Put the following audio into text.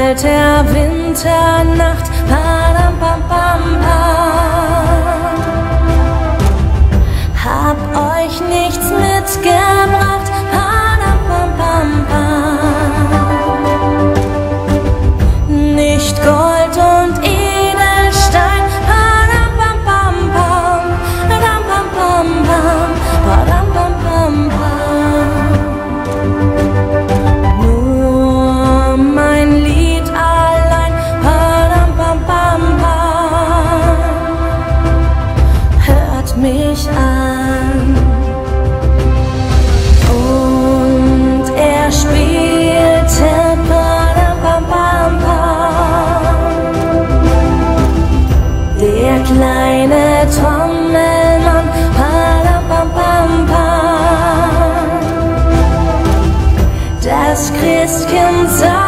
kalter Winternacht, padam pam pam pam. Hab euch nichts mitgebracht, padam pam pam pam. Nicht Gold und Edelstein, padam pam pam pam, padam pam pam pam, padam pam pam pam. Nur mein Lied allein, padam pam pam pam, hört mich an. Und er spielte padam pam pam pam. Der kleine Trommelmann, padam pam pam pam. Das Christkind sagt: